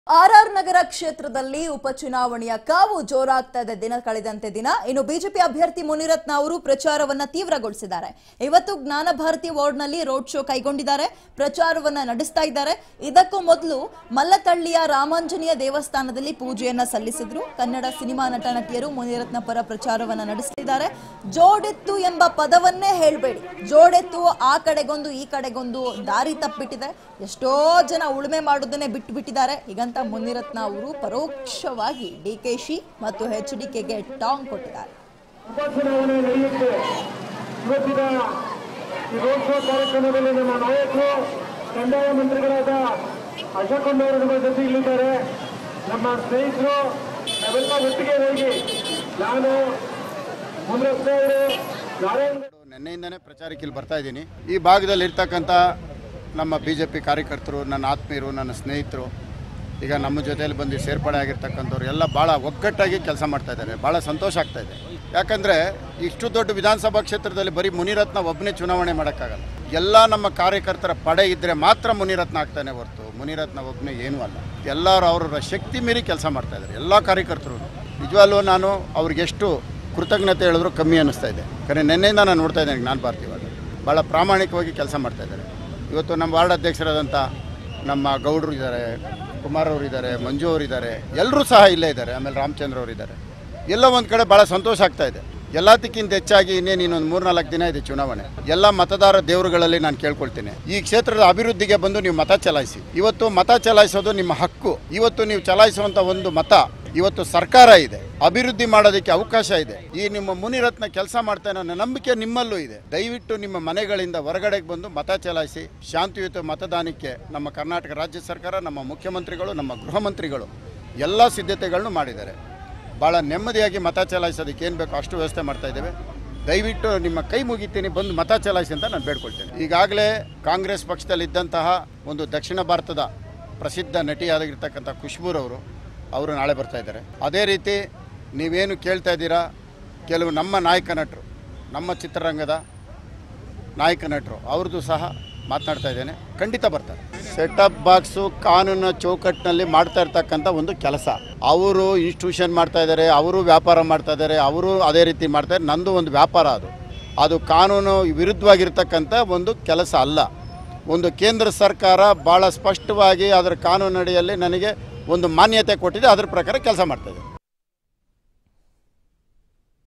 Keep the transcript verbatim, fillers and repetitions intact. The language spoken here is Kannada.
ಆರ್ ನಗರ ಕ್ಷೇತ್ರದಲ್ಲಿ ಉಪಚುನಾವಣೆಯ ಕಾವು ಜೋರಾಗ್ತಾ ಇದೆ ದಿನ ಕಳೆದಂತೆ ದಿನ. ಇನ್ನು ಬಿಜೆಪಿ ಅಭ್ಯರ್ಥಿ ಮುನಿರತ್ನ ಅವರು ಪ್ರಚಾರವನ್ನ ತೀವ್ರಗೊಳಿಸಿದ್ದಾರೆ. ಇವತ್ತು ಜ್ಞಾನ ಭಾರತಿ ವಾರ್ಡ್ನಲ್ಲಿ ರೋಡ್ ಶೋ ಕೈಗೊಂಡಿದ್ದಾರೆ, ಪ್ರಚಾರವನ್ನ ನಡೆಸ್ತಾ ಇದ್ದಾರೆ. ಇದಕ್ಕೂ ಮೊದಲು ಮಲ್ಲತಳ್ಳಿಯ ರಾಮಾಂಜನೇಯ ದೇವಸ್ಥಾನದಲ್ಲಿ ಪೂಜೆಯನ್ನ ಸಲ್ಲಿಸಿದ್ರು. ಕನ್ನಡ ಸಿನಿಮಾ ನಟ ನಟಿಯರು ಮುನಿರತ್ನ ಪರ ಪ್ರಚಾರವನ್ನ ನಡೆಸುತ್ತಿದ್ದಾರೆ. ಜೋಡೆತ್ತು ಎಂಬ ಪದವನ್ನೇ ಹೇಳಬೇಡಿ, ಜೋಡೆತ್ತು ಆ ಕಡೆಗೊಂದು ಈ ಕಡೆಗೊಂದು ದಾರಿ ತಪ್ಪಿಟ್ಟಿದೆ. ಎಷ್ಟೋ ಜನ ಉಳುಮೆ ಮಾಡೋದನ್ನೇ ಬಿಟ್ಟು ಬಿಟ್ಟಿದ್ದಾರೆ. ಹೀಗಂತ ಮುನಿರತ್ನ ಅವರು ಪರೋಕ್ಷವಾಗಿ ಡಿಕೆಶಿ ಮತ್ತು ಎಚ್ ಡಿ ಕೆಗೆ ಟಾಂಗ್ ಕೊಟ್ಟಿದ್ದಾರೆ. ಉಪಚುನಾವಣೆ ನಡೆಯುತ್ತೆ. ಇವತ್ತಿನ ಈ ರೋಡ್ ಶೋ ಕಾರ್ಯಕ್ರಮದಲ್ಲಿ ನಮ್ಮ ನಾಯಕರು ಕಂದಾಯ ಮಂತ್ರಿಗಳಾದ ಅಶೋಕ್ ಅವರು ನಮ್ಮ ಜೊತೆ ಇಲ್ಲಿದ್ದಾರೆ. ನಮ್ಮ ಸ್ನೇಹಿತರು ನಾವೆಲ್ಲ ಒಟ್ಟಿಗೆ ಹೋಗಿ ನಾನು ಮುನಿರತ್ನ ಅವರು ನಾರಾಯಣ ನಿನ್ನೆಯಿಂದನೇ ಪ್ರಚಾರಕ್ಕೆ ಇಲ್ಲಿ ಬರ್ತಾ ಇದ್ದೀನಿ. ಈ ಭಾಗದಲ್ಲಿ ಇರ್ತಕ್ಕಂಥ ನಮ್ಮ ಬಿ ಜೆ ಪಿ ಕಾರ್ಯಕರ್ತರು, ನನ್ನ ಆತ್ಮೀಯರು, ನನ್ನ ಸ್ನೇಹಿತರು, ಈಗ ನಮ್ಮ ಜೊತೆಯಲ್ಲಿ ಬಂದು ಸೇರ್ಪಡೆ ಆಗಿರ್ತಕ್ಕಂಥವ್ರು ಎಲ್ಲ ಭಾಳ ಒಗ್ಗಟ್ಟಾಗಿ ಕೆಲಸ ಮಾಡ್ತಾ ಇದ್ದಾರೆ. ಭಾಳ ಸಂತೋಷ ಆಗ್ತಾ ಇದೆ. ಯಾಕಂದರೆ ಇಷ್ಟು ದೊಡ್ಡ ವಿಧಾನಸಭಾ ಕ್ಷೇತ್ರದಲ್ಲಿ ಬರೀ ಮುನಿರತ್ನ ಒಬ್ಬನೇ ಚುನಾವಣೆ ಮಾಡೋಕ್ಕಾಗಲ್ಲ. ಎಲ್ಲ ನಮ್ಮ ಕಾರ್ಯಕರ್ತರ ಪಡೆ ಇದ್ದರೆ ಮಾತ್ರ ಮುನಿರತ್ನ ಆಗ್ತಾನೆ ಹೊರತು ಮುನಿರತ್ನ ಒಬ್ಬನೇ ಏನೂ ಅಲ್ಲ. ಎಲ್ಲರೂ ಅವರ ಶಕ್ತಿ ಮೀರಿ ಕೆಲಸ ಮಾಡ್ತಾ ಇದ್ದಾರೆ. ಎಲ್ಲ ಕಾರ್ಯಕರ್ತರು ನಿಜವಾಗ್ಲೂ ನಾನು ಅವ್ರಿಗೆ ಎಷ್ಟು ಕೃತಜ್ಞತೆ ಹೇಳಿದ್ರು ಕಮ್ಮಿ ಅನ್ನಿಸ್ತಾ ಇದೆ. ಕರೆ ನಿನ್ನೆಯಿಂದ ನಾನು ನೋಡ್ತಾ ಇದ್ದೇನೆ ಜ್ಞಾನ ಭಾರತಿ ವಾರ್ಡ್ ಭಾಳ ಪ್ರಾಮಾಣಿಕವಾಗಿ ಕೆಲಸ ಮಾಡ್ತಾ ಇದ್ದಾರೆ. ಇವತ್ತು ನಮ್ಮ ವಾರ್ಡ್ ಅಧ್ಯಕ್ಷರಾದಂಥ ನಮ್ಮ ಗೌಡರು ಇದ್ದಾರೆ, ಕುಮಾರ್ ಅವರು ಇದ್ದಾರೆ, ಮಂಜು ಅವರಿದ್ದಾರೆ, ಎಲ್ಲರೂ ಸಹ ಇಲ್ಲೇ ಇದ್ದಾರೆ. ಆಮೇಲೆ ರಾಮಚಂದ್ರ ಅವರು ಇದ್ದಾರೆ. ಎಲ್ಲ ಒಂದು ಕಡೆ ಭಾಳ ಸಂತೋಷ ಆಗ್ತಾ ಇದೆ. ಎಲ್ಲದಕ್ಕಿಂತ ಹೆಚ್ಚಾಗಿ ಇನ್ನೇನು ಇನ್ನೊಂದು ಮೂರ್ನಾಲ್ಕು ದಿನ ಇದೆ ಚುನಾವಣೆ. ಎಲ್ಲ ಮತದಾರ ದೇವರುಗಳಲ್ಲಿ ನಾನು ಕೇಳ್ಕೊಳ್ತೀನಿ, ಈ ಕ್ಷೇತ್ರದ ಅಭಿವೃದ್ಧಿಗೆ ಬಂದು ನೀವು ಮತ ಚಲಾಯಿಸಿ. ಇವತ್ತು ಮತ ಚಲಾಯಿಸೋದು ನಿಮ್ಮ ಹಕ್ಕು. ಇವತ್ತು ನೀವು ಚಲಾಯಿಸುವಂಥ ಒಂದು ಮತ ಇವತ್ತು ಸರ್ಕಾರ ಇದೆ, ಅಭಿವೃದ್ಧಿ ಮಾಡೋದಕ್ಕೆ ಅವಕಾಶ ಇದೆ. ಈ ನಿಮ್ಮ ಮುನಿರತ್ನ ಕೆಲಸ ಮಾಡ್ತಾನೆ ಅನ್ನೋ ನಂಬಿಕೆ ನಿಮ್ಮಲ್ಲೂ ಇದೆ. ದಯವಿಟ್ಟು ನಿಮ್ಮ ಮನೆಗಳಿಂದ ಹೊರಗಡೆಗೆ ಬಂದು ಮತ ಚಲಾಯಿಸಿ. ಶಾಂತಿಯುತ ಮತದಾನಕ್ಕೆ ನಮ್ಮ ಕರ್ನಾಟಕ ರಾಜ್ಯ ಸರ್ಕಾರ, ನಮ್ಮ ಮುಖ್ಯಮಂತ್ರಿಗಳು, ನಮ್ಮ ಗೃಹ ಮಂತ್ರಿಗಳು ಎಲ್ಲ ಸಿದ್ಧತೆಗಳನ್ನು ಮಾಡಿದ್ದಾರೆ. ಭಾಳ ನೆಮ್ಮದಿಯಾಗಿ ಮತ ಚಲಾಯಿಸೋದಕ್ಕೆ ಏನು ಬೇಕೋ ಅಷ್ಟು ವ್ಯವಸ್ಥೆ ಮಾಡ್ತಾ ಇದ್ದೇವೆ. ದಯವಿಟ್ಟು ನಿಮ್ಮ ಕೈ ಮುಗಿತೀನಿ, ಬಂದು ಮತ ಚಲಾಯಿಸಿ ಅಂತ ನಾನು ಬೇಡ್ಕೊಳ್ತೇನೆ. ಈಗಾಗಲೇ ಕಾಂಗ್ರೆಸ್ ಪಕ್ಷದಲ್ಲಿದ್ದಂತಹ ಒಂದು ದಕ್ಷಿಣ ಭಾರತದ ಪ್ರಸಿದ್ಧ ನಟಿಯಾಗಿರ್ತಕ್ಕಂಥ ಖುಷ್ಬೂರವರು ಅವರು ನಾಳೆ ಬರ್ತಾ ಇದ್ದಾರೆ. ಅದೇ ರೀತಿ ನೀವೇನು ಕೇಳ್ತಾ ಇದ್ದೀರಾ, ಕೆಲವು ನಮ್ಮ ನಾಯಕ ನಟರು, ನಮ್ಮ ಚಿತ್ರರಂಗದ ನಾಯಕ ನಟರು ಅವ್ರದ್ದು ಸಹ ಮಾತನಾಡ್ತಾ ಇದ್ದೇನೆ, ಖಂಡಿತ ಬರ್ತಾರೆ. ಸೆಟಪ್ ಬಾಕ್ಸು ಕಾನೂನಿನ ಚೌಕಟ್ಟಿನಲ್ಲಿ ಮಾಡ್ತಾ ಇರ್ತಕ್ಕಂಥ ಒಂದು ಕೆಲಸ. ಅವರು ಇನ್ಸ್ಟಿಟ್ಯೂಷನ್ ಮಾಡ್ತಾ ಇದ್ದಾರೆ, ಅವರು ವ್ಯಾಪಾರ ಮಾಡ್ತಾ ಇದ್ದಾರೆ, ಅವರು ಅದೇ ರೀತಿ ಮಾಡ್ತಾರೆ. ನಂದು ಒಂದು ವ್ಯಾಪಾರ, ಅದು ಅದು ಕಾನೂನು ವಿರುದ್ಧವಾಗಿರ್ತಕ್ಕಂಥ ಒಂದು ಕೆಲಸ ಅಲ್ಲ. ಒಂದು ಕೇಂದ್ರ ಸರ್ಕಾರ ಭಾಳ ಸ್ಪಷ್ಟವಾಗಿ ಅದರ ಕಾನೂನಡಿಯಲ್ಲಿ ನನಗೆ ಒಂದು ಮಾನ್ಯತೆ ಕೊಟ್ಟಿದೆ, ಅದರ ಪ್ರಕಾರ ಕೆಲಸ ಮಾಡ್ತಾಯಿದೆ.